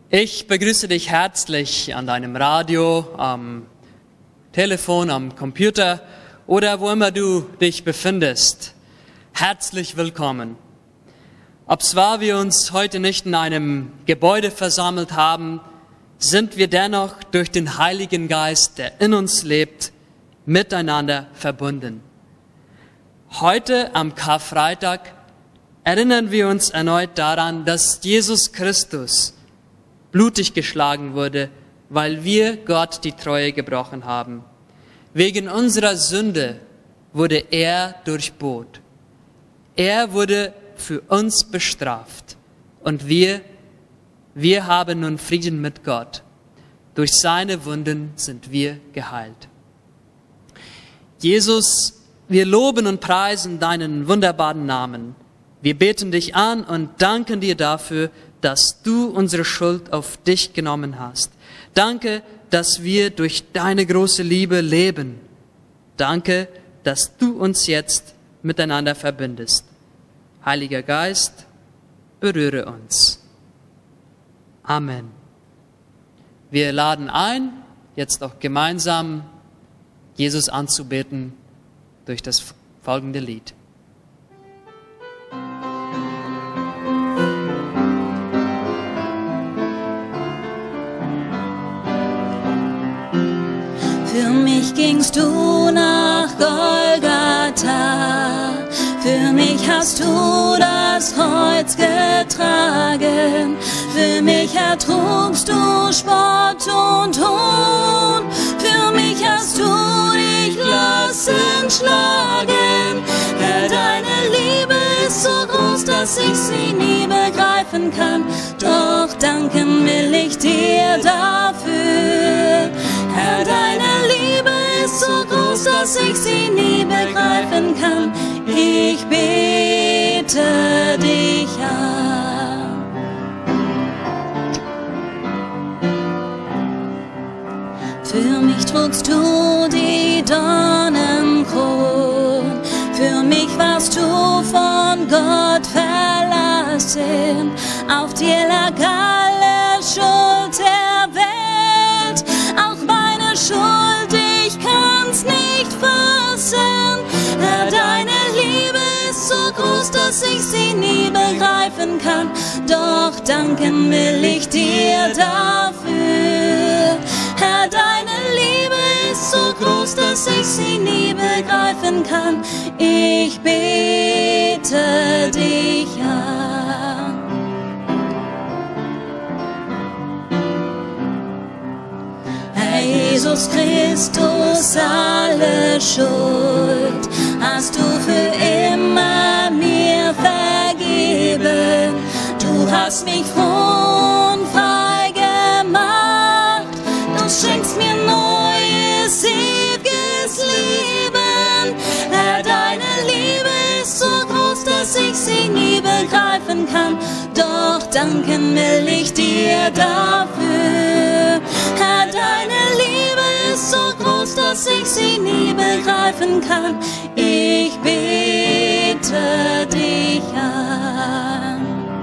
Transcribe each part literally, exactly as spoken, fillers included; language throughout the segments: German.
Ich begrüße dich herzlich an deinem Radio, am Telefon, am Computer oder wo immer du dich befindest. Herzlich willkommen. Obzwar wir uns heute nicht in einem Gebäude versammelt haben, sind wir dennoch durch den Heiligen Geist, der in uns lebt, miteinander verbunden. Heute am Karfreitag erinnern wir uns erneut daran, dass Jesus Christus blutig geschlagen wurde, weil wir Gott die Treue gebrochen haben. Wegen unserer Sünde wurde er durchbohrt. Er wurde für uns bestraft. Und wir, wir haben nun Frieden mit Gott. Durch seine Wunden sind wir geheilt. Jesus, wir loben und preisen deinen wunderbaren Namen. Wir beten dich an und danken dir dafür, dass du unsere Schuld auf dich genommen hast. Danke, dass wir durch deine große Liebe leben. Danke, dass du uns jetzt miteinander verbindest. Heiliger Geist, berühre uns. Amen. Wir laden ein, jetzt auch gemeinsam Jesus anzubeten durch das folgende Lied. Für mich gingst du nach Golgatha, für mich hast du das Kreuz getragen, für mich ertrugst du Spott und Hohn, für mich hast du dich lassen schlagen. Herr, deine Liebe ist so groß, dass ich sie nie begreifen kann, doch danken will ich dir dafür. Herr, deine Liebe ist so groß, dass ich sie nie begreifen kann. Ich bete dich an. Für mich trugst du die Dornenkron, für mich warst du von Gott verlassen. Auf dir lag alle Schuld der Welt, auch meine Schuld, ich kann's nicht fassen. Herr, deine Liebe ist so groß, dass ich sie nie begreifen kann, doch danken will ich dir dafür. Herr, deine Liebe ist so groß, dass ich sie nie begreifen kann. Ich bete dich an. Herr Jesus Christus, alle Schuld hast du für immer mir vergeben. Du hast mich froh und frei gemacht. Du schenkst mir neues, ewiges Leben. Herr, deine Liebe ist so groß, dass ich sie nie begreifen kann, doch danken will ich dir dafür. Herr, deine Liebe ist so groß, dass ich sie nie begreifen kann. Ich bete dich an.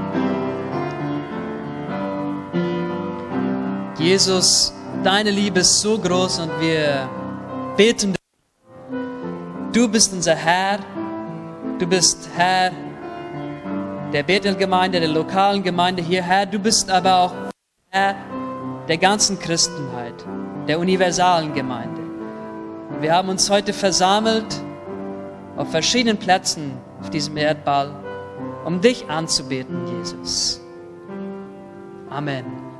Jesus, deine Liebe ist so groß und wir beten dich. Du bist unser Herr, du bist Herr der Bethel-Gemeinde, der lokalen Gemeinde hier, Herr. Du bist aber auch Herr der ganzen Christenheit, der universalen Gemeinde. Wir haben uns heute versammelt auf verschiedenen Plätzen auf diesem Erdball, um dich anzubeten, Jesus. Amen.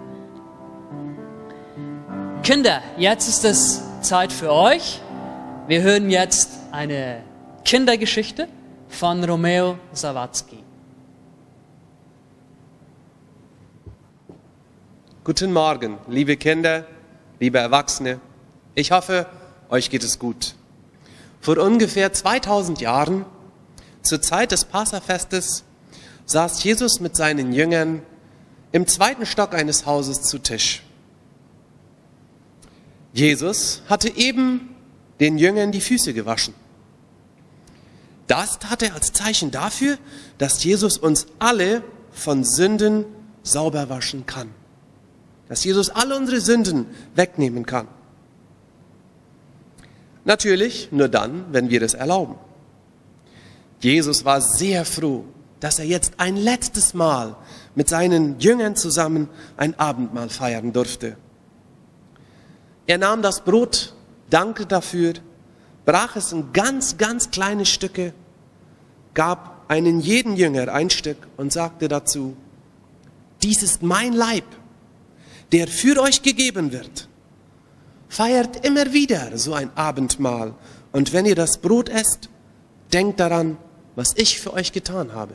Kinder, jetzt ist es Zeit für euch. Wir hören jetzt eine Kindergeschichte von Romeo Sawatzki. Guten Morgen, liebe Kinder, liebe Erwachsene. Ich hoffe, euch geht es gut. Vor ungefähr zweitausend Jahren, zur Zeit des Passafestes, saß Jesus mit seinen Jüngern im zweiten Stock eines Hauses zu Tisch. Jesus hatte eben den Jüngern die Füße gewaschen. Das tat er als Zeichen dafür, dass Jesus uns alle von Sünden sauber waschen kann. dass Jesus alle unsere Sünden wegnehmen kann. Natürlich nur dann, wenn wir es erlauben. Jesus war sehr froh, dass er jetzt ein letztes Mal mit seinen Jüngern zusammen ein Abendmahl feiern durfte. Er nahm das Brot, dankte dafür, brach es in ganz, ganz kleine Stücke, gab einen jeden Jünger ein Stück und sagte dazu: Dies ist mein Leib, der für euch gegeben wird. Feiert immer wieder so ein Abendmahl. Und wenn ihr das Brot esst, denkt daran, was ich für euch getan habe.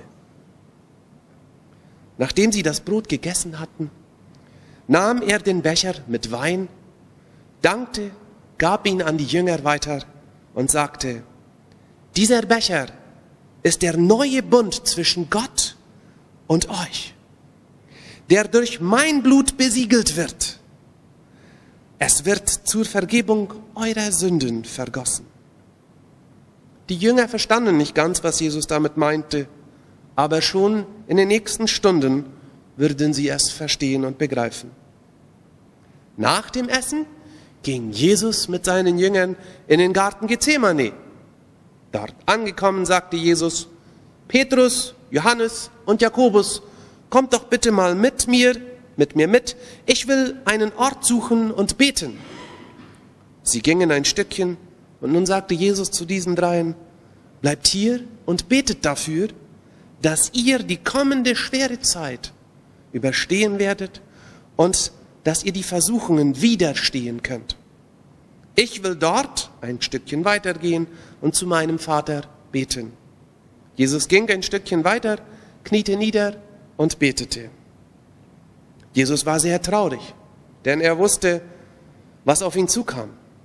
Nachdem sie das Brot gegessen hatten, nahm er den Becher mit Wein, dankte, gab ihn an die Jünger weiter und sagte: Dieser Becher ist der neue Bund zwischen Gott und euch, der durch mein Blut besiegelt wird. Es wird zur Vergebung eurer Sünden vergossen. Die Jünger verstanden nicht ganz, was Jesus damit meinte, aber schon in den nächsten Stunden würden sie es verstehen und begreifen. Nach dem Essen ging Jesus mit seinen Jüngern in den Garten Gethsemane. Dort angekommen sagte Jesus: Petrus, Johannes und Jakobus, kommt doch bitte mal mit mir, mit mir mit. Ich will einen Ort suchen und beten. Sie gingen ein Stückchen und nun sagte Jesus zu diesen dreien: Bleibt hier und betet dafür, dass ihr die kommende schwere Zeit überstehen werdet und dass ihr die Versuchungen widerstehen könnt. Ich will dort ein Stückchen weitergehen und zu meinem Vater beten. Jesus ging ein Stückchen weiter, kniete nieder und betete. Jesus war sehr traurig, denn er wusste, was auf ihn zukam.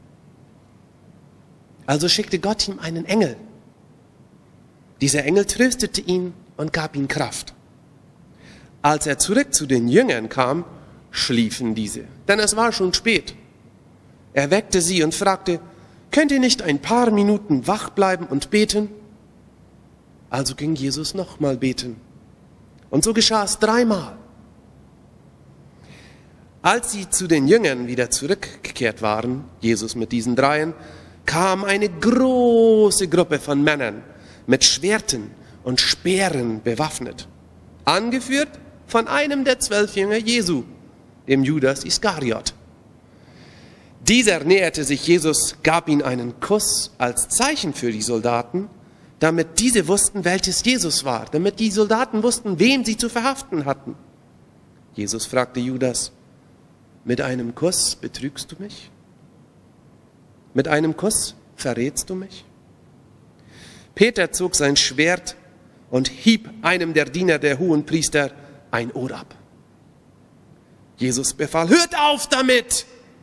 Also schickte Gott ihm einen Engel. Dieser Engel tröstete ihn und gab ihm Kraft. Als er zurück zu den Jüngern kam, schliefen diese, denn es war schon spät. Er weckte sie und fragte: Könnt ihr nicht ein paar Minuten wach bleiben und beten? Also ging Jesus nochmal beten. Und so geschah es dreimal. Als sie zu den Jüngern wieder zurückgekehrt waren, Jesus mit diesen Dreien, kam eine große Gruppe von Männern mit Schwerten und Speeren bewaffnet, angeführt von einem der zwölf Jünger Jesu, dem Judas Iskariot. Dieser näherte sich Jesus, gab ihm einen Kuss als Zeichen für die Soldaten, damit diese wussten, welches Jesus war, damit die Soldaten wussten, wem sie zu verhaften hatten. Jesus fragte Judas: Mit einem Kuss betrügst du mich? Mit einem Kuss verrätst du mich? Peter zog sein Schwert und hieb einem der Diener der Hohenpriester ein Ohr ab. Jesus befahl: Hört auf damit!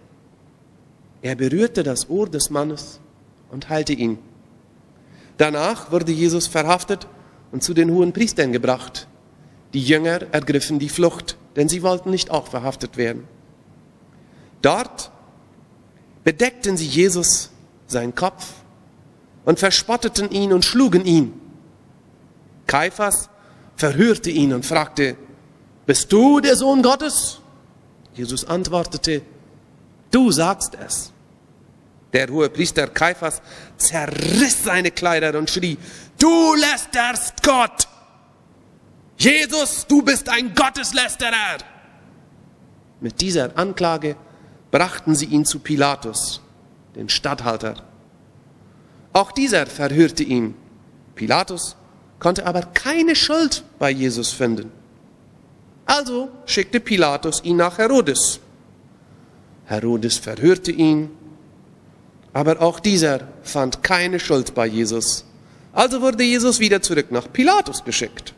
Er berührte das Ohr des Mannes und heilte ihn. Danach wurde Jesus verhaftet und zu den Hohenpriestern gebracht. Die Jünger ergriffen die Flucht, denn sie wollten nicht auch verhaftet werden. Dort bedeckten sie Jesus seinen Kopf und verspotteten ihn und schlugen ihn. Kaiphas verhörte ihn und fragte: Bist du der Sohn Gottes? Jesus antwortete: Du sagst es. Der Hohepriester Kaiphas zerriss seine Kleider und schrie: Du lästerst Gott! Jesus, du bist ein Gotteslästerer! Mit dieser Anklage brachten sie ihn zu Pilatus, den Statthalter. Auch dieser verhörte ihn. Pilatus konnte aber keine Schuld bei Jesus finden. Also schickte Pilatus ihn nach Herodes. Herodes verhörte ihn, aber auch dieser fand keine Schuld bei Jesus. Also wurde Jesus wieder zurück nach Pilatus geschickt.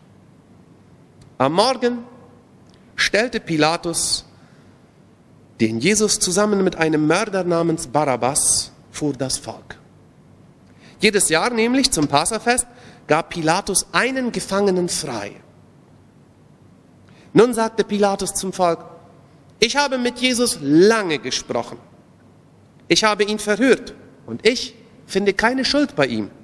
Am Morgen stellte Pilatus den Jesus zusammen mit einem Mörder namens Barabbas vor das Volk. Jedes Jahr nämlich zum Passafest gab Pilatus einen Gefangenen frei. Nun sagte Pilatus zum Volk: Ich habe mit Jesus lange gesprochen. Ich habe ihn verhört und ich finde keine Schuld bei ihm.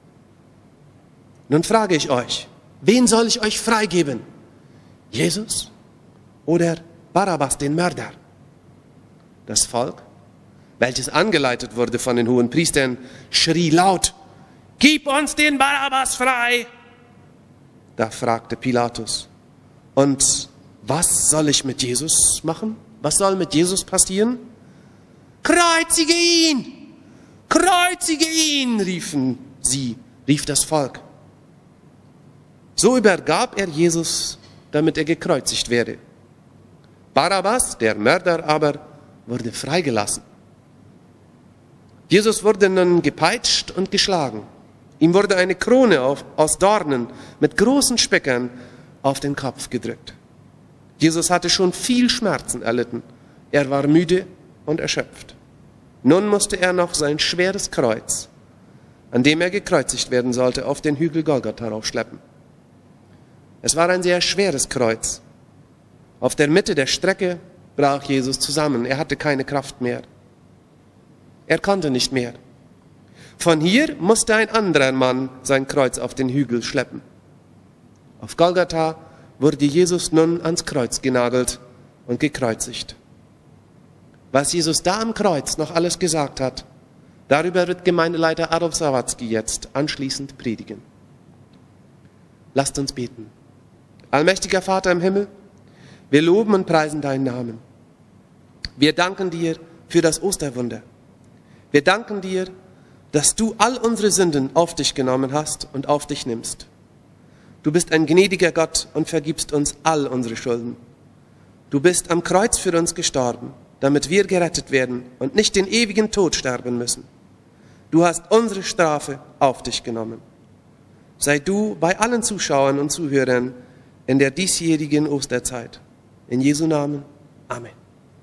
Nun frage ich euch, wen soll ich euch freigeben? Jesus oder Barabbas, den Mörder. Das Volk, welches angeleitet wurde von den hohen Priestern, schrie laut: Gib uns den Barabbas frei! Da fragte Pilatus: Und was soll ich mit Jesus machen? Was soll mit Jesus passieren? Kreuzige ihn! Kreuzige ihn! riefen sie, rief das Volk. So übergab er Jesus, damit er gekreuzigt werde. Barabbas, der Mörder aber, wurde freigelassen. Jesus wurde nun gepeitscht und geschlagen. Ihm wurde eine Krone auf, aus Dornen mit großen Speckern auf den Kopf gedrückt. Jesus hatte schon viel Schmerzen erlitten. Er war müde und erschöpft. Nun musste er noch sein schweres Kreuz, an dem er gekreuzigt werden sollte, auf den Hügel Golgatha raufschleppen. Es war ein sehr schweres Kreuz. Auf der Mitte der Strecke brach Jesus zusammen. Er hatte keine Kraft mehr. Er konnte nicht mehr. Von hier musste ein anderer Mann sein Kreuz auf den Hügel schleppen. Auf Golgatha wurde Jesus nun ans Kreuz genagelt und gekreuzigt. Was Jesus da am Kreuz noch alles gesagt hat, darüber wird Gemeindeleiter Adolf Sawatzki jetzt anschließend predigen. Lasst uns beten. Allmächtiger Vater im Himmel, wir loben und preisen deinen Namen. Wir danken dir für das Osterwunder. Wir danken dir, dass du all unsere Sünden auf dich genommen hast und auf dich nimmst. Du bist ein gnädiger Gott und vergibst uns all unsere Schulden. Du bist am Kreuz für uns gestorben, damit wir gerettet werden und nicht den ewigen Tod sterben müssen. Du hast unsere Strafe auf dich genommen. Sei du bei allen Zuschauern und Zuhörern in der diesjährigen Osterzeit. In Jesu Namen. Amen.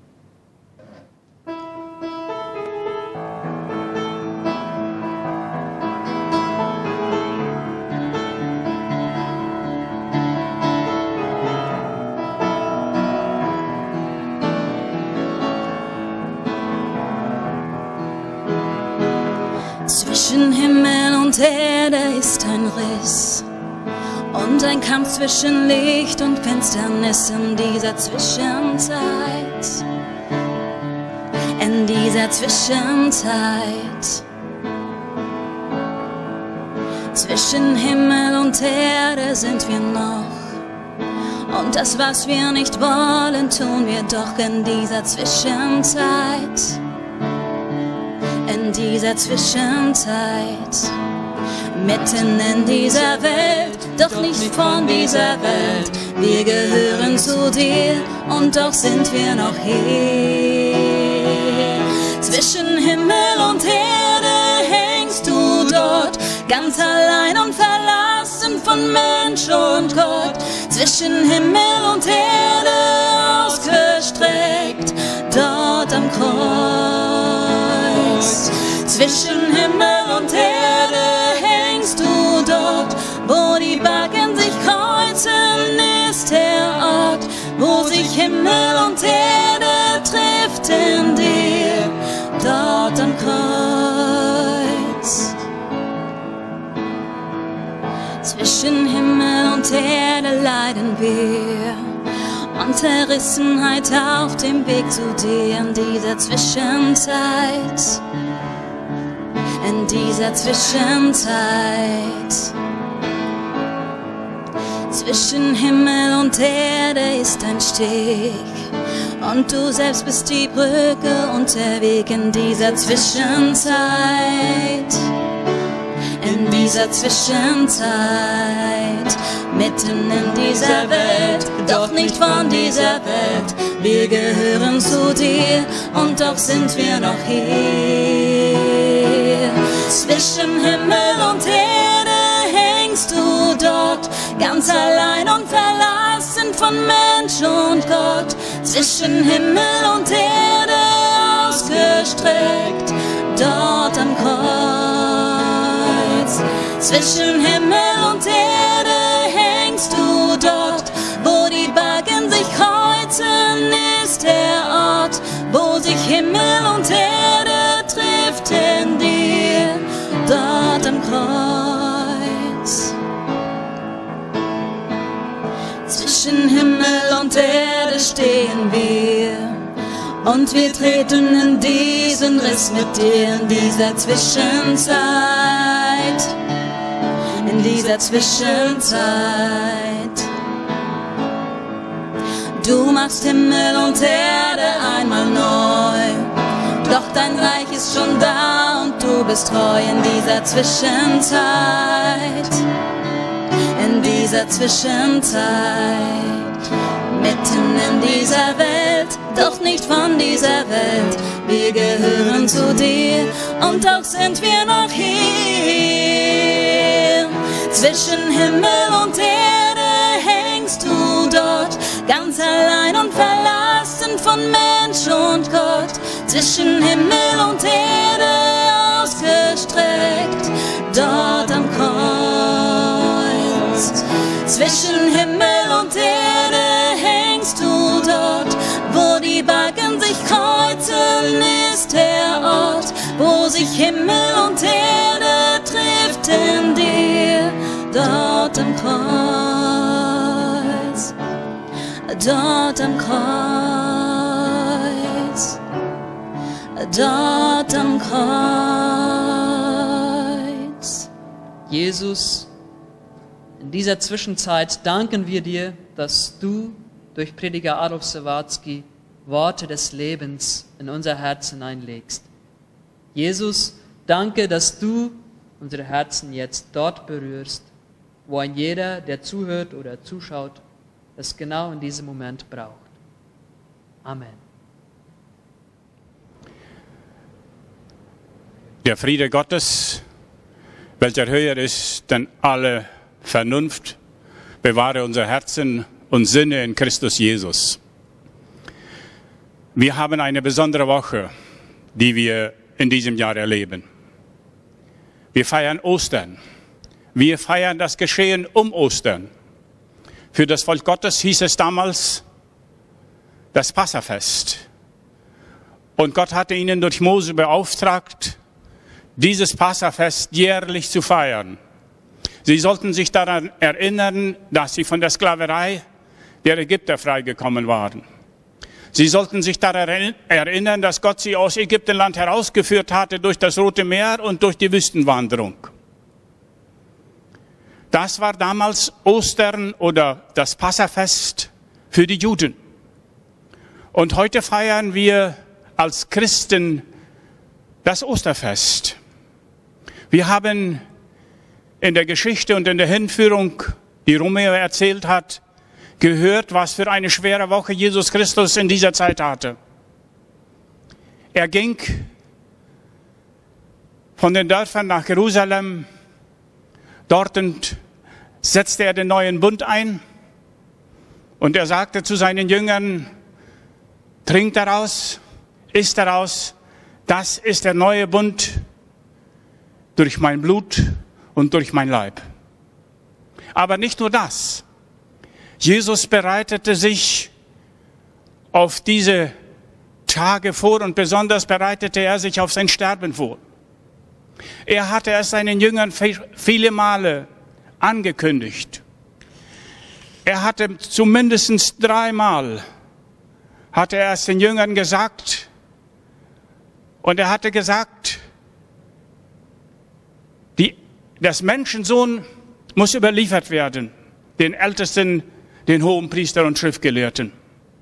Zwischen Himmel und Erde ist ein Riss und ein Kampf zwischen Licht und Finsternis in dieser Zwischenzeit. In dieser Zwischenzeit. Zwischen Himmel und Erde sind wir noch. Und das, was wir nicht wollen, tun wir doch in dieser Zwischenzeit. In dieser Zwischenzeit, mitten in dieser Welt, doch nicht von dieser Welt. Wir gehören zu dir und doch sind wir noch hier. Zwischen Himmel und Erde hängst du dort, ganz allein und verlassen von Mensch und Gott. Zwischen Himmel und Erde ausgestreckt, dort am Kreuz. Zwischen Himmel und Erde hängst du dort, wo die Backen sich kreuzen, ist der Ort, wo sich Himmel und Erde trifft in dir, dort am Kreuz. Zwischen Himmel und Erde leiden wir und Zerrissenheit auf dem Weg zu dir in dieser Zwischenzeit. In dieser Zwischenzeit. Zwischen Himmel und Erde ist ein Steg und du selbst bist die Brücke und der Weg in dieser Zwischenzeit. In dieser Zwischenzeit, mitten in dieser Welt, doch nicht von dieser Welt. Wir gehören zu dir und doch sind wir noch hier. Zwischen Himmel und Erde hängst du dort, ganz allein und verlassen von Mensch und Gott. Zwischen Himmel und Erde ausgestreckt, dort am Kreuz. Zwischen Himmel und Erde hängst du dort, wo die Backen sich kreuzen, ist der Ort, wo sich Himmel und Erde trifft in dir, dort am Kreuz. Zwischen Himmel und Erde stehen wir. Und wir treten in diesen Riss mit dir in dieser Zwischenzeit, in dieser Zwischenzeit. Du machst Himmel und Erde einmal neu, doch dein Reich ist schon da und du bist treu in dieser Zwischenzeit, in dieser Zwischenzeit. Mitten in dieser Welt, doch nicht von dieser Welt. Wir gehören zu dir und doch sind wir noch hier. Zwischen Himmel und Erde hängst du dort, ganz allein und verlassen von Mensch und Gott. Zwischen Himmel und Erde ausgestreckt, dort am Kreuz. Zwischen Himmel und Erde hängst du dort, wo die Balken sich kreuzen, ist der Ort, wo sich Himmel und Erde trifft in dir, dort am Kreuz, dort am Kreuz, dort am Kreuz. Jesus, in dieser Zwischenzeit danken wir dir, dass du durch Prediger Adolf Sawatzki Worte des Lebens in unser Herz hineinlegst. Jesus, danke, dass du unsere Herzen jetzt dort berührst, wo ein jeder, der zuhört oder zuschaut, es genau in diesem Moment braucht. Amen. Der Friede Gottes, welcher höher ist denn alle Vernunft, bewahre unser Herzen und Sinne in Christus Jesus. Wir haben eine besondere Woche, die wir in diesem Jahr erleben. Wir feiern Ostern. Wir feiern das Geschehen um Ostern. Für das Volk Gottes hieß es damals das Passafest. Und Gott hatte ihnen durch Mose beauftragt, dieses Passafest jährlich zu feiern. Sie sollten sich daran erinnern, dass sie von der Sklaverei der Ägypter freigekommen waren. Sie sollten sich daran erinnern, dass Gott sie aus Ägyptenland herausgeführt hatte durch das Rote Meer und durch die Wüstenwanderung. Das war damals Ostern oder das Passafest für die Juden. Und heute feiern wir als Christen das Osterfest. Wir haben in der Geschichte und in der Hinführung, die Romeo erzählt hat, gehört, was für eine schwere Woche Jesus Christus in dieser Zeit hatte. Er ging von den Dörfern nach Jerusalem. Dort setzte er den neuen Bund ein. Und er sagte zu seinen Jüngern, trinkt daraus, isst daraus. Das ist der neue Bund durch mein Blut und durch mein Leib. Aber nicht nur das. Jesus bereitete sich auf diese Tage vor und besonders bereitete er sich auf sein Sterben vor. Er hatte es seinen Jüngern viele Male angekündigt. Er hatte zumindest dreimal, hatte er es den Jüngern gesagt, und er hatte gesagt, die, das Menschensohn muss überliefert werden, den Ältesten, den Hohenpriester und Schriftgelehrten.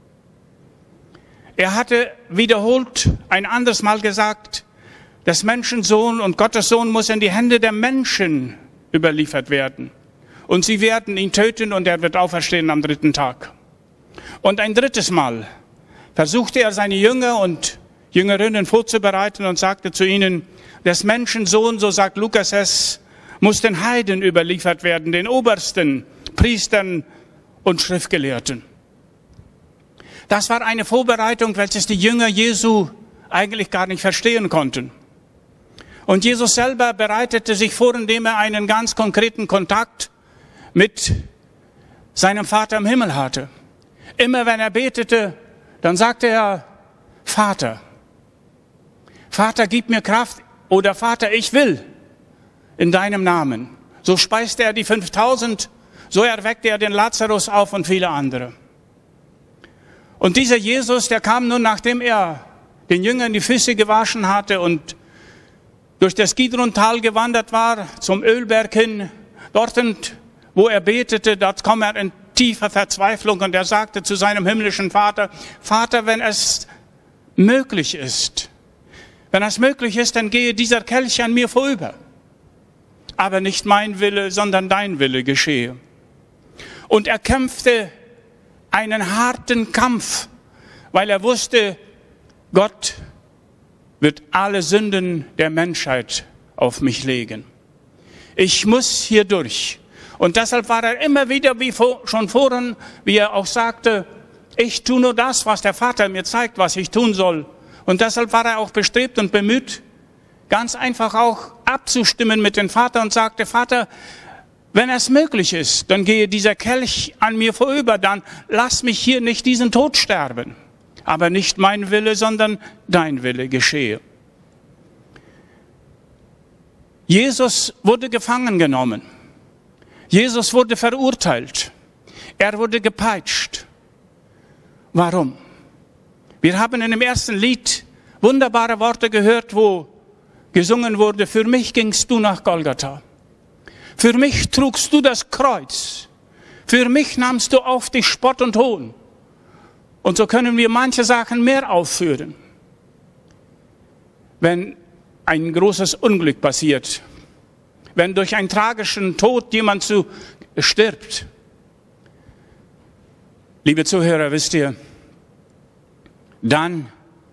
Er hatte wiederholt ein anderes Mal gesagt, das Menschensohn und Gottes Sohn muss in die Hände der Menschen überliefert werden. Und sie werden ihn töten und er wird auferstehen am dritten Tag. Und ein drittes Mal versuchte er seine Jünger und Jüngerinnen vorzubereiten und sagte zu ihnen, des Menschensohn, so sagt Lukas es, muss den Heiden überliefert werden, den Obersten, Priestern und Schriftgelehrten. Das war eine Vorbereitung, welches die Jünger Jesu eigentlich gar nicht verstehen konnten. Und Jesus selber bereitete sich vor, indem er einen ganz konkreten Kontakt mit seinem Vater im Himmel hatte. Immer wenn er betete, dann sagte er, Vater, Vater, gib mir Kraft, oder Vater, ich will in deinem Namen. So speiste er die fünftausend, so erweckte er den Lazarus auf und viele andere. Und dieser Jesus, der kam nun, nachdem er den Jüngern die Füße gewaschen hatte und durch das Kidron-Tal gewandert war, zum Ölberg hin, dort, wo er betete, dort kam er in tiefer Verzweiflung und er sagte zu seinem himmlischen Vater, Vater, wenn es möglich ist, wenn es möglich ist, dann gehe dieser Kelch an mir vorüber. Aber nicht mein Wille, sondern dein Wille geschehe. Und er kämpfte einen harten Kampf, weil er wusste, Gott wird alle Sünden der Menschheit auf mich legen. Ich muss hier durch. Und deshalb war er immer wieder, wie schon vorhin, wie er auch sagte, ich tue nur das, was der Vater mir zeigt, was ich tun soll. Und deshalb war er auch bestrebt und bemüht, ganz einfach auch abzustimmen mit dem Vater und sagte, Vater, wenn es möglich ist, dann gehe dieser Kelch an mir vorüber, dann lass mich hier nicht diesen Tod sterben. Aber nicht mein Wille, sondern dein Wille geschehe. Jesus wurde gefangen genommen. Jesus wurde verurteilt. Er wurde gepeitscht. Warum? Wir haben in dem ersten Lied wunderbare Worte gehört, wo gesungen wurde, für mich gingst du nach Golgatha. Für mich trugst du das Kreuz. Für mich nahmst du auf dich Spott und Hohn. Und so können wir manche Sachen mehr aufführen. Wenn ein großes Unglück passiert, wenn durch einen tragischen Tod jemand zu stirbt. Liebe Zuhörer, wisst ihr, dann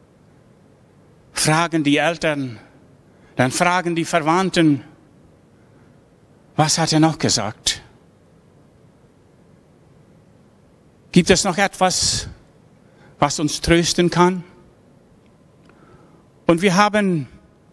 fragen die Eltern, dann fragen die Verwandten, was hat er noch gesagt? Gibt es noch etwas, was uns trösten kann? Und wir haben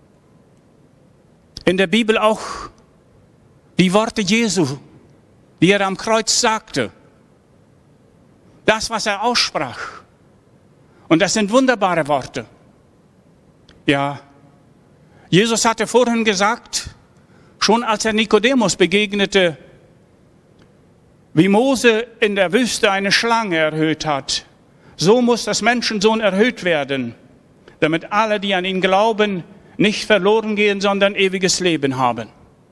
in der Bibel auch die Worte Jesu, die er am Kreuz sagte. Das, was er aussprach. Und das sind wunderbare Worte. Ja, Jesus hatte vorhin gesagt, schon als er Nikodemus begegnete, wie Mose in der Wüste eine Schlange erhöht hat, so muss das Menschensohn erhöht werden, damit alle, die an ihn glauben, nicht verloren gehen, sondern ewiges Leben haben.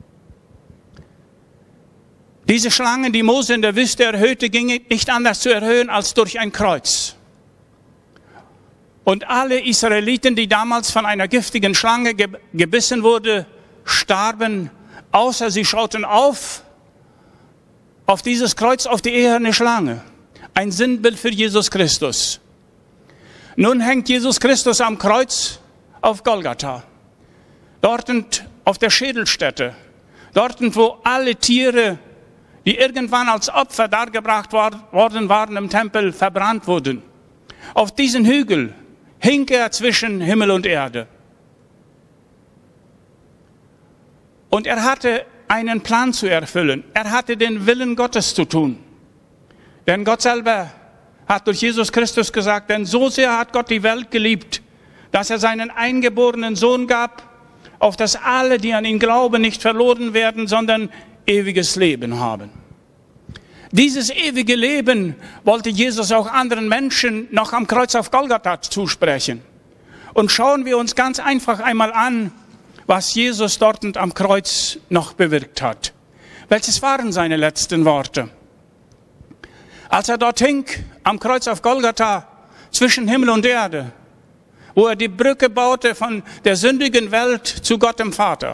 Diese Schlange, die Mose in der Wüste erhöhte, ging nicht anders zu erhöhen als durch ein Kreuz. Und alle Israeliten, die damals von einer giftigen Schlange gebissen wurde, starben, außer sie schauten auf, auf dieses Kreuz, auf die eherne Schlange. Ein Sinnbild für Jesus Christus. Nun hängt Jesus Christus am Kreuz auf Golgatha. Dort auf der Schädelstätte. Dort, wo alle Tiere, die irgendwann als Opfer dargebracht worden waren im Tempel, verbrannt wurden. Auf diesen Hügel hing er zwischen Himmel und Erde. Und er hatte einen Plan zu erfüllen. Er hatte den Willen Gottes zu tun. Denn Gott selber hat durch Jesus Christus gesagt, denn so sehr hat Gott die Welt geliebt, dass er seinen eingeborenen Sohn gab, auf dass alle, die an ihn glauben, nicht verloren werden, sondern ewiges Leben haben. Dieses ewige Leben wollte Jesus auch anderen Menschen noch am Kreuz auf Golgatha zusprechen. Und schauen wir uns ganz einfach einmal an, was Jesus dort am Kreuz noch bewirkt hat. Welches waren seine letzten Worte? Als er dort hing, am Kreuz auf Golgatha, zwischen Himmel und Erde, wo er die Brücke baute von der sündigen Welt zu Gott dem Vater.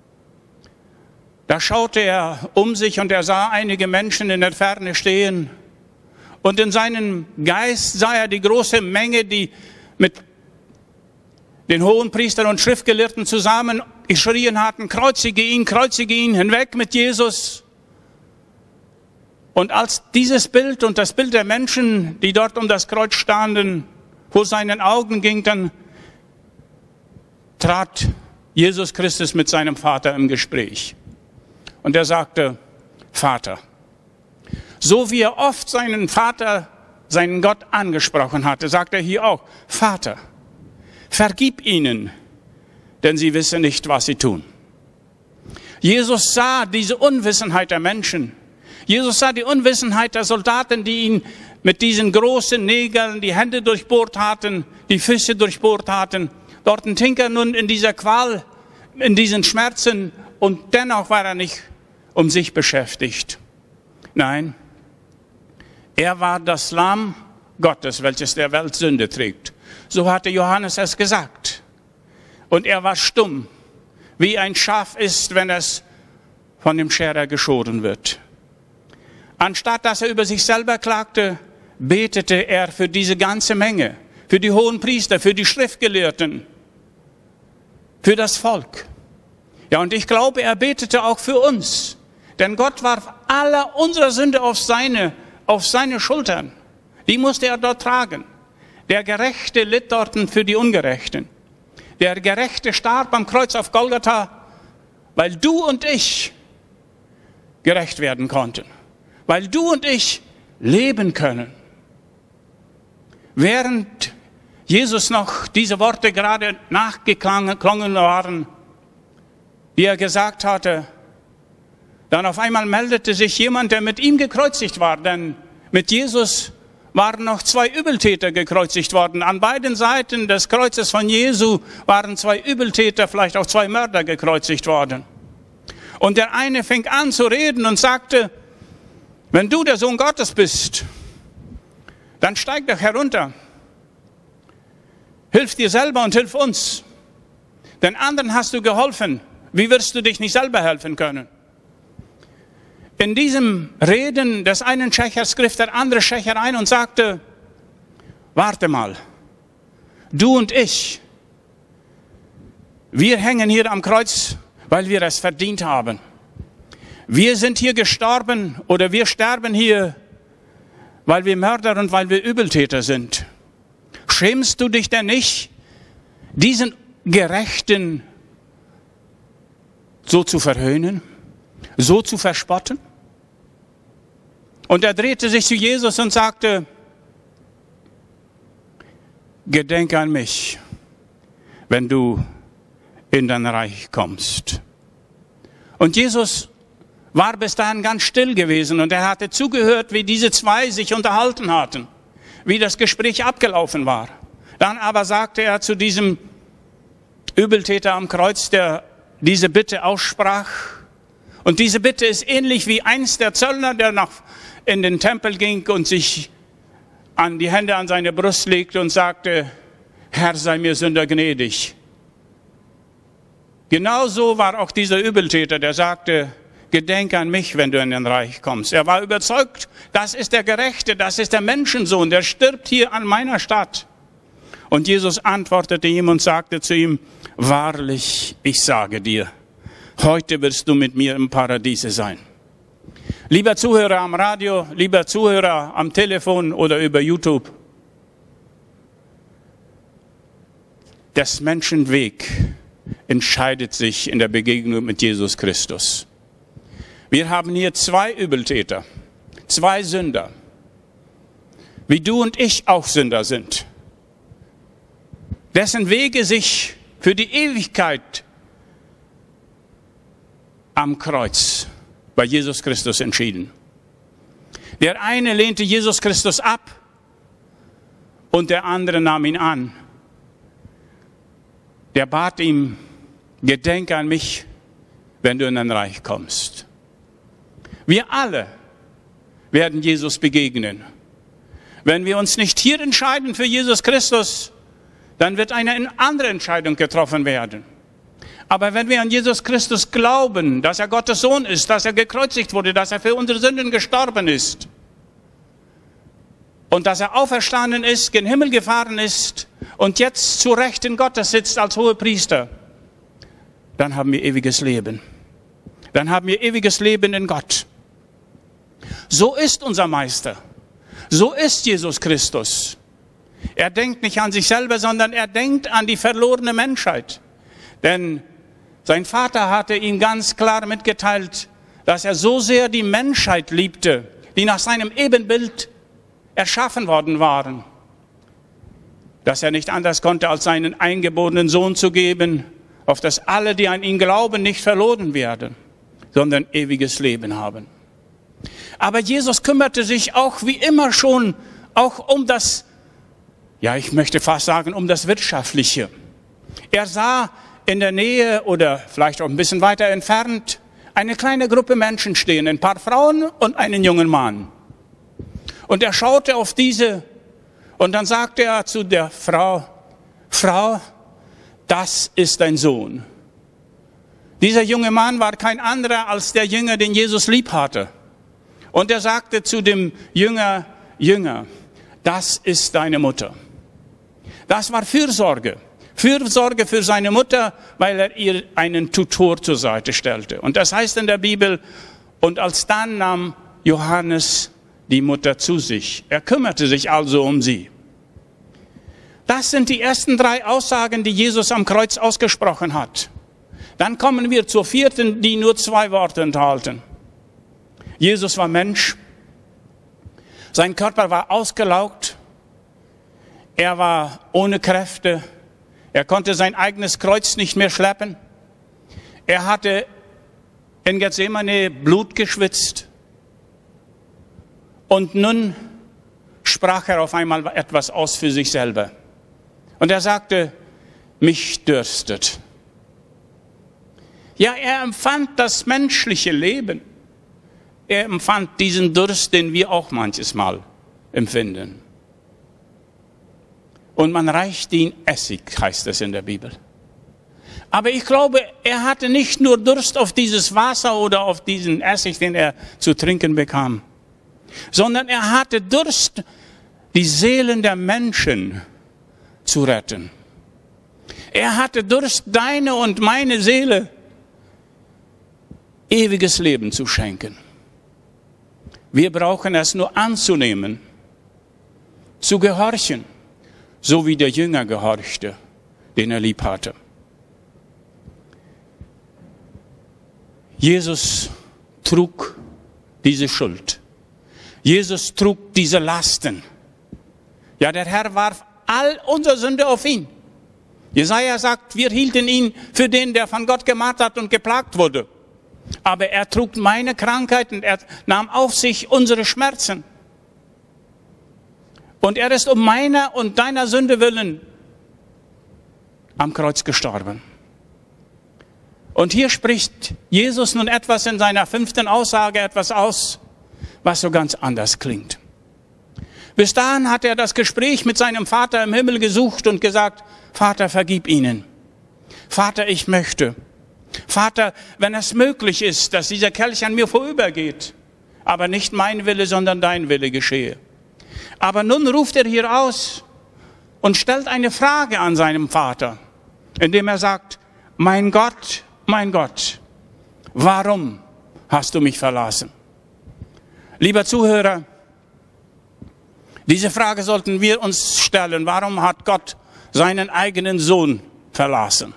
Da schaute er um sich und er sah einige Menschen in der Ferne stehen. Und in seinem Geist sah er die große Menge, die mit den Hohenpriestern und Schriftgelehrten zusammen geschrien hatten, kreuzige ihn, kreuzige ihn, hinweg mit Jesus. Und als dieses Bild und das Bild der Menschen, die dort um das Kreuz standen, vor seinen Augen ging, dann trat Jesus Christus mit seinem Vater im Gespräch. Und er sagte, Vater, so wie er oft seinen Vater, seinen Gott angesprochen hatte, sagt er hier auch, Vater, vergib ihnen, denn sie wissen nicht, was sie tun. Jesus sah diese Unwissenheit der Menschen. Jesus sah die Unwissenheit der Soldaten, die ihn mit diesen großen Nägeln die Hände durchbohrt hatten, die Füße durchbohrt hatten. Dort hing er nun in dieser Qual, in diesen Schmerzen, und dennoch war er nicht um sich beschäftigt. Nein, er war das Lamm Gottes, welches der Welt Sünde trägt. So hatte Johannes es gesagt. Und er war stumm, wie ein Schaf ist, wenn es von dem Scherer geschoren wird. Anstatt dass er über sich selber klagte, betete er für diese ganze Menge, für die Hohenpriester, für die Schriftgelehrten, für das Volk. Ja, und ich glaube, er betete auch für uns. Denn Gott warf alle unsere Sünde auf seine, auf seine Schultern. Die musste er dort tragen. Der Gerechte litt dort für die Ungerechten. Der Gerechte starb am Kreuz auf Golgatha, weil du und ich gerecht werden konnten. Weil du und ich leben können. Während Jesus noch diese Worte gerade nachgeklungen waren, die er gesagt hatte, dann auf einmal meldete sich jemand, der mit ihm gekreuzigt war. Denn mit Jesus waren noch zwei Übeltäter gekreuzigt worden. An beiden Seiten des Kreuzes von Jesu waren zwei Übeltäter, vielleicht auch zwei Mörder gekreuzigt worden. Und der eine fing an zu reden und sagte, wenn du der Sohn Gottes bist, dann steig doch herunter. Hilf dir selber und hilf uns. Den anderen hast du geholfen. Wie wirst du dich nicht selber helfen können? In diesem Reden des einen Schächers griff der andere Schächer ein und sagte, warte mal, du und ich, wir hängen hier am Kreuz, weil wir es verdient haben. Wir sind hier gestorben oder wir sterben hier, weil wir Mörder und weil wir Übeltäter sind. Schämst du dich denn nicht, diesen Gerechten so zu verhöhnen, so zu verspotten? Und er drehte sich zu Jesus und sagte, gedenke an mich, wenn du in dein Reich kommst. Und Jesus war bis dahin ganz still gewesen und er hatte zugehört, wie diese zwei sich unterhalten hatten, wie das Gespräch abgelaufen war. Dann aber sagte er zu diesem Übeltäter am Kreuz, der diese Bitte aussprach, und diese Bitte ist ähnlich wie einst der Zöllner, der nach in den Tempel ging und sich an die Hände an seine Brust legte und sagte, Herr, sei mir Sünder gnädig. Genauso war auch dieser Übeltäter, der sagte, gedenke an mich, wenn du in den Reich kommst. Er war überzeugt, das ist der Gerechte, das ist der Menschensohn, der stirbt hier an meiner Stadt. Und Jesus antwortete ihm und sagte zu ihm, wahrlich, ich sage dir, heute wirst du mit mir im Paradiese sein. Lieber Zuhörer am Radio, lieber Zuhörer am Telefon oder über YouTube, des Menschen Weg entscheidet sich in der Begegnung mit Jesus Christus. Wir haben hier zwei Übeltäter, zwei Sünder, wie du und ich auch Sünder sind, dessen Wege sich für die Ewigkeit am Kreuz bei Jesus Christus entschieden. Der eine lehnte Jesus Christus ab und der andere nahm ihn an. Der bat ihm, gedenke an mich, wenn du in dein Reich kommst. Wir alle werden Jesus begegnen. Wenn wir uns nicht hier entscheiden für Jesus Christus, dann wird eine andere Entscheidung getroffen werden. Aber wenn wir an Jesus Christus glauben, dass er Gottes Sohn ist, dass er gekreuzigt wurde, dass er für unsere Sünden gestorben ist und dass er auferstanden ist, gen Himmel gefahren ist und jetzt zu Rechten Gottes sitzt als Hohepriester, dann haben wir ewiges Leben. Dann haben wir ewiges Leben in Gott. So ist unser Meister. So ist Jesus Christus. Er denkt nicht an sich selber, sondern er denkt an die verlorene Menschheit. Denn sein Vater hatte ihm ganz klar mitgeteilt, dass er so sehr die Menschheit liebte, die nach seinem Ebenbild erschaffen worden waren, dass er nicht anders konnte, als seinen eingeborenen Sohn zu geben, auf dass alle, die an ihn glauben, nicht verloren werden, sondern ewiges Leben haben. Aber Jesus kümmerte sich auch wie immer schon auch um das, ja, ich möchte fast sagen, um das Wirtschaftliche. Er sah in der Nähe oder vielleicht auch ein bisschen weiter entfernt eine kleine Gruppe Menschen stehen, ein paar Frauen und einen jungen Mann. Und er schaute auf diese und dann sagte er zu der Frau, Frau, das ist dein Sohn. Dieser junge Mann war kein anderer als der Jünger, den Jesus lieb hatte. Und er sagte zu dem Jünger, Jünger, das ist deine Mutter. Das war Fürsorge. Fürsorge für seine Mutter, weil er ihr einen Tutor zur Seite stellte. Und das heißt in der Bibel, und alsdann nahm Johannes die Mutter zu sich. Er kümmerte sich also um sie. Das sind die ersten drei Aussagen, die Jesus am Kreuz ausgesprochen hat. Dann kommen wir zur vierten, die nur zwei Worte enthalten. Jesus war Mensch. Sein Körper war ausgelaugt. Er war ohne Kräfte. Er konnte sein eigenes Kreuz nicht mehr schleppen. Er hatte in Gethsemane Blut geschwitzt. Und nun sprach er auf einmal etwas aus für sich selber. Und er sagte, mich dürstet. Ja, er empfand das menschliche Leben. Er empfand diesen Durst, den wir auch manches Mal empfinden. Und man reicht ihn Essig, heißt es in der Bibel. Aber ich glaube, er hatte nicht nur Durst auf dieses Wasser oder auf diesen Essig, den er zu trinken bekam, sondern er hatte Durst, die Seelen der Menschen zu retten. Er hatte Durst, deine und meine Seele ewiges Leben zu schenken. Wir brauchen es nur anzunehmen, zu gehorchen, so wie der Jünger gehorchte, den er lieb hatte. Jesus trug diese Schuld. Jesus trug diese Lasten. Ja, der Herr warf all unsere Sünde auf ihn. Jesaja sagt, wir hielten ihn für den, der von Gott gemahnt hat und geplagt wurde. Aber er trug meine Krankheit und er nahm auf sich unsere Schmerzen. Und er ist um meiner und deiner Sünde willen am Kreuz gestorben. Und hier spricht Jesus nun etwas in seiner fünften Aussage, etwas aus, was so ganz anders klingt. Bis dahin hat er das Gespräch mit seinem Vater im Himmel gesucht und gesagt, Vater, vergib ihnen. Vater, ich möchte. Vater, wenn es möglich ist, dass dieser Kelch an mir vorübergeht, aber nicht mein Wille, sondern dein Wille geschehe. Aber nun ruft er hier aus und stellt eine Frage an seinem Vater, indem er sagt, mein Gott, mein Gott, warum hast du mich verlassen? Lieber Zuhörer, diese Frage sollten wir uns stellen. Warum hat Gott seinen eigenen Sohn verlassen?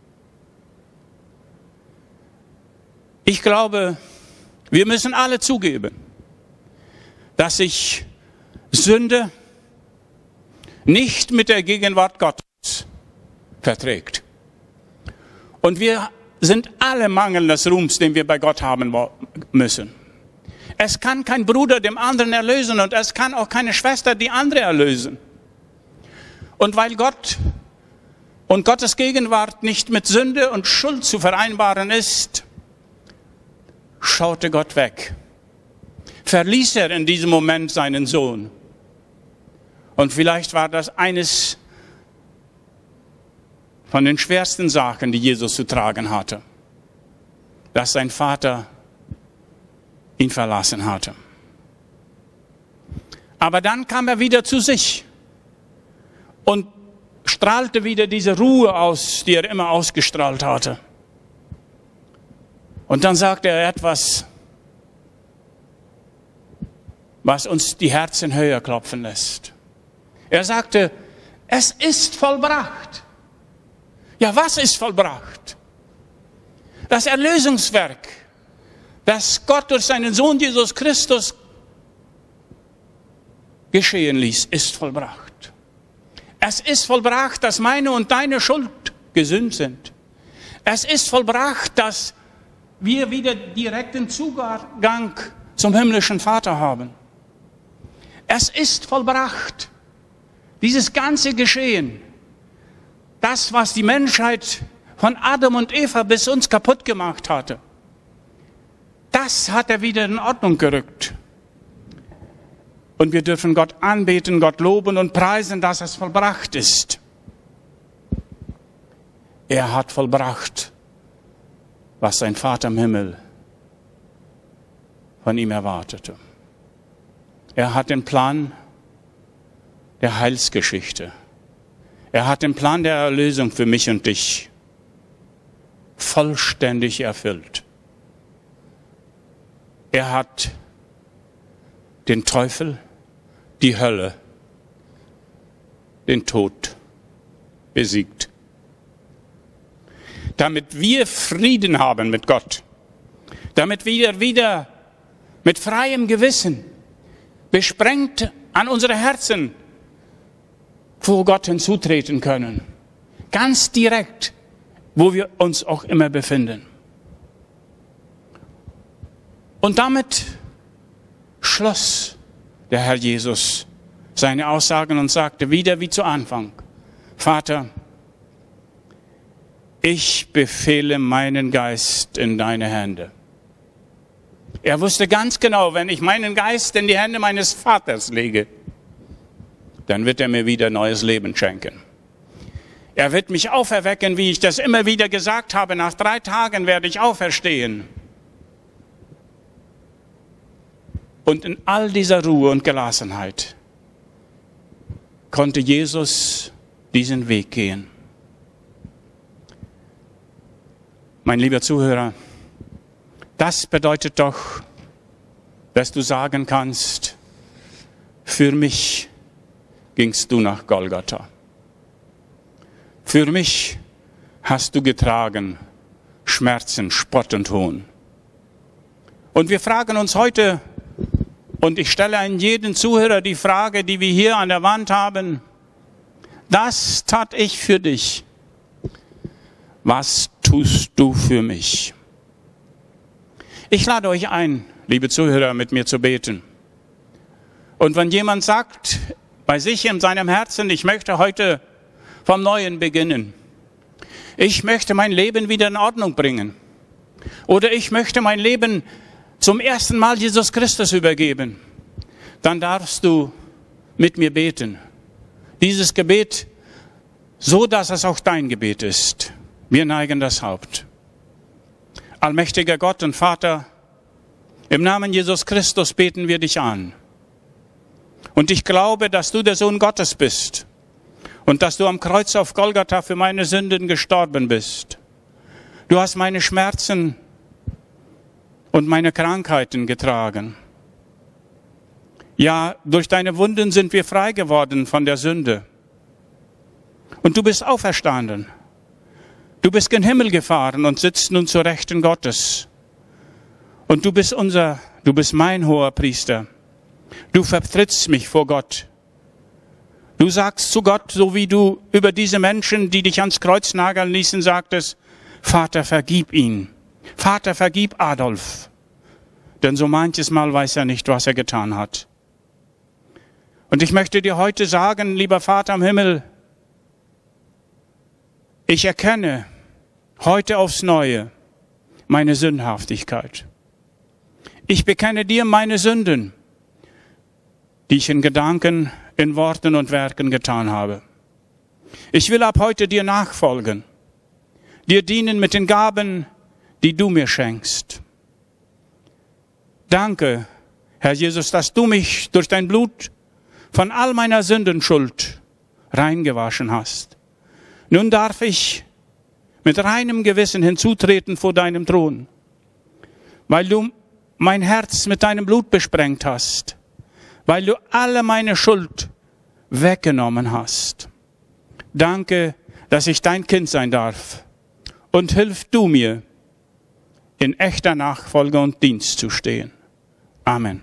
Ich glaube, wir müssen alle zugeben, dass sich Sünde nicht mit der Gegenwart Gottes verträgt. Und wir sind alle Mangel des Ruhms, den wir bei Gott haben müssen. Es kann kein Bruder dem anderen erlösen und es kann auch keine Schwester die andere erlösen. Und weil Gott und Gottes Gegenwart nicht mit Sünde und Schuld zu vereinbaren ist, schaute Gott weg. Verließ er in diesem Moment seinen Sohn. Und vielleicht war das eines von den schwersten Sachen, die Jesus zu tragen hatte, dass sein Vater ihn verlassen hatte. Aber dann kam er wieder zu sich und strahlte wieder diese Ruhe aus, die er immer ausgestrahlt hatte. Und dann sagte er etwas, was uns die Herzen höher klopfen lässt. Er sagte, es ist vollbracht. Ja, was ist vollbracht? Das Erlösungswerk, das Gott durch seinen Sohn Jesus Christus geschehen ließ, ist vollbracht. Es ist vollbracht, dass meine und deine Schuld gesühnt sind. Es ist vollbracht, dass wir wieder direkten Zugang zum himmlischen Vater haben. Es ist vollbracht. Dieses ganze Geschehen, das, was die Menschheit von Adam und Eva bis uns kaputt gemacht hatte, das hat er wieder in Ordnung gerückt. Und wir dürfen Gott anbeten, Gott loben und preisen, dass es vollbracht ist. Er hat vollbracht, was sein Vater im Himmel von ihm erwartete. Er hat den Plan der Heilsgeschichte. Er hat den Plan der Erlösung für mich und dich vollständig erfüllt. Er hat den Teufel, die Hölle, den Tod besiegt. Damit wir Frieden haben mit Gott, damit wir wieder mit freiem Gewissen, besprengt an unsere Herzen vor Gott hinzutreten können. Ganz direkt, wo wir uns auch immer befinden. Und damit schloss der Herr Jesus seine Aussagen und sagte wieder wie zu Anfang: Vater, ich befehle meinen Geist in deine Hände. Er wusste ganz genau, wenn ich meinen Geist in die Hände meines Vaters lege, dann wird er mir wieder neues Leben schenken. Er wird mich auferwecken, wie ich das immer wieder gesagt habe. Nach drei Tagen werde ich auferstehen. Und in all dieser Ruhe und Gelassenheit konnte Jesus diesen Weg gehen. Mein lieber Zuhörer, das bedeutet doch, dass du sagen kannst, für mich gingst du nach Golgatha. Für mich hast du getragen Schmerzen, Spott und Hohn. Und wir fragen uns heute, und ich stelle an jeden Zuhörer die Frage, die wir hier an der Wand haben: Das tat ich für dich. Was tust du für mich? Ich lade euch ein, liebe Zuhörer, mit mir zu beten. Und wenn jemand sagt, bei sich in seinem Herzen, ich möchte heute vom Neuen beginnen. Ich möchte mein Leben wieder in Ordnung bringen. Oder ich möchte mein Leben zum ersten Mal Jesus Christus übergeben. Dann darfst du mit mir beten. Dieses Gebet, so dass es auch dein Gebet ist. Wir neigen das Haupt. Allmächtiger Gott und Vater, im Namen Jesus Christus beten wir dich an. Und ich glaube, dass du der Sohn Gottes bist und dass du am Kreuz auf Golgatha für meine Sünden gestorben bist. Du hast meine Schmerzen und meine Krankheiten getragen. Ja, durch deine Wunden sind wir frei geworden von der Sünde. Und du bist auferstanden. Du bist gen Himmel gefahren und sitzt nun zur Rechten Gottes. Und du bist unser, du bist mein hoher Priester. Du vertrittst mich vor Gott. Du sagst zu Gott, so wie du über diese Menschen, die dich ans Kreuz nageln ließen, sagtest: Vater, vergib ihn. Vater, vergib Adolf. Denn so manches Mal weiß er nicht, was er getan hat. Und ich möchte dir heute sagen, lieber Vater im Himmel, ich erkenne heute aufs Neue meine Sündhaftigkeit. Ich bekenne dir meine Sünden, die ich in Gedanken, in Worten und Werken getan habe. Ich will ab heute dir nachfolgen, dir dienen mit den Gaben, die du mir schenkst. Danke, Herr Jesus, dass du mich durch dein Blut von all meiner Sündenschuld reingewaschen hast. Nun darf ich mit reinem Gewissen hinzutreten vor deinem Thron, weil du mein Herz mit deinem Blut besprengt hast, weil du alle meine Schuld weggenommen hast. Danke, dass ich dein Kind sein darf. Und hilf du mir, in echter Nachfolge und Dienst zu stehen. Amen.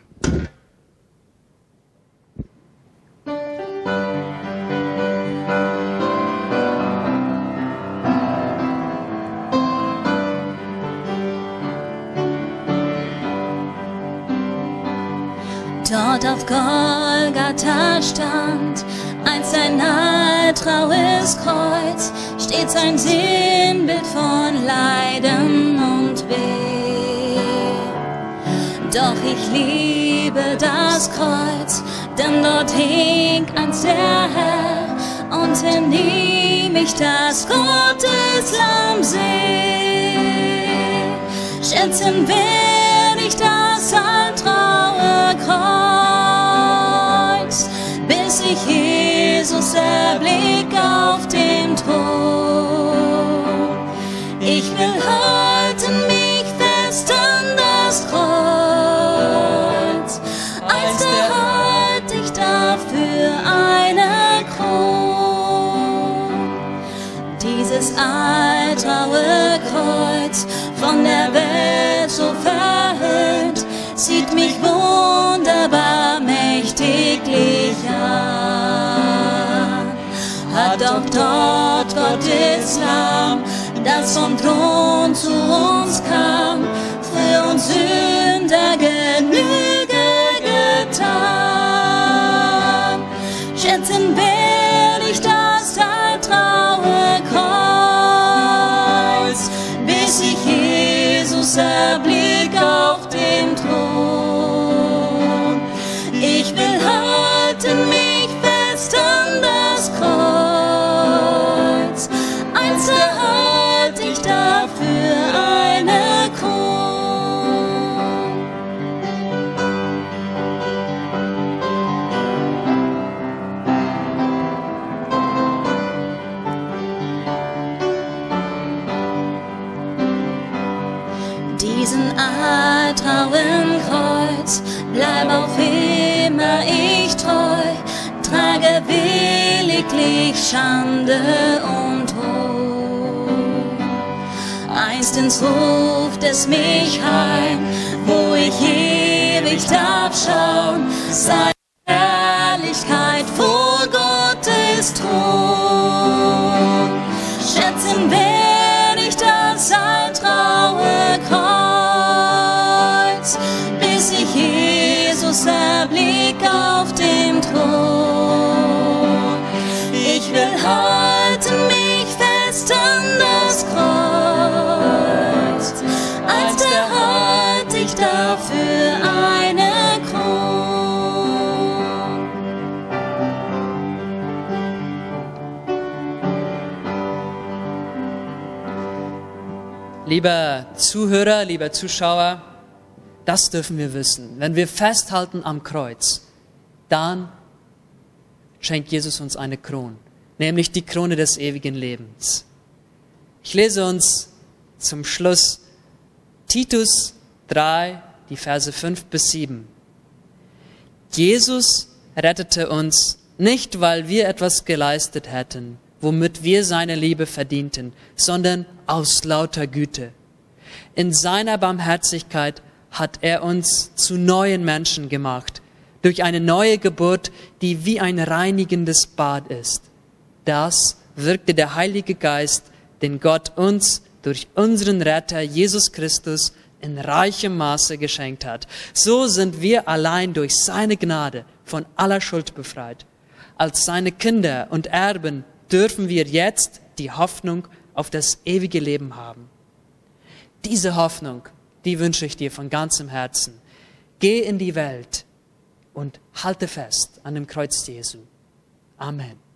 Dort auf Golgatha stand einst ein alttraues Kreuz, stets ein Sinnbild von Leiden und Weh. Doch ich liebe das Kreuz, denn dort hing einst der Herr, und in ihm ich das Gotteslamm seh. Schätzen werd ich das alttraue Kreuz, bis ich Jesus erblick auf dem Thron. Ich will halten mich fest an das Kreuz, als der halt ich dafür eine Kron. Dieses alttraue Kreuz, von der Welt so verhöhnt, sieht mich wunderbar mächtiglich an. Hat auch dort Gottes Lamm, das vom Thron zu uns kam, für uns Sünder Genüge getan. Schätzen werd ich das alttraue Kreuz, bis ich Jesus erblick auf dem Thron. Ich will halten mich fest an das Kreuz, einst erhalt ich dafür eine Kron. Diesen alttrauen Kreuz bleib auf immer ich treu, trage williglich Schande und Hohn. Einstens ruft es mich heim, wo ich ewig darf schauen, seine Herrlichkeit vor Gottes Thron. Schätzen werd ich das alttraue Kreuz, bis ich Jesus erblick auf dem Thron. Ich will halten mich fest an das Kreuz, als erhalt ich dafür eine Kron. Lieber Zuhörer, lieber Zuschauer, das dürfen wir wissen. Wenn wir festhalten am Kreuz, dann schenkt Jesus uns eine Krone, nämlich die Krone des ewigen Lebens. Ich lese uns zum Schluss Titus drei, die Verse fünf bis sieben. Jesus rettete uns nicht, weil wir etwas geleistet hätten, womit wir seine Liebe verdienten, sondern aus lauter Güte. In seiner Barmherzigkeit hat er uns zu neuen Menschen gemacht, durch eine neue Geburt, die wie ein reinigendes Bad ist. Das wirkte der Heilige Geist, den Gott uns durch unseren Retter Jesus Christus in reichem Maße geschenkt hat. So sind wir allein durch seine Gnade von aller Schuld befreit. Als seine Kinder und Erben dürfen wir jetzt die Hoffnung auf das ewige Leben haben. Diese Hoffnung, die wünsche ich dir von ganzem Herzen. Geh in die Welt und halte fest an dem Kreuz Jesu. Amen.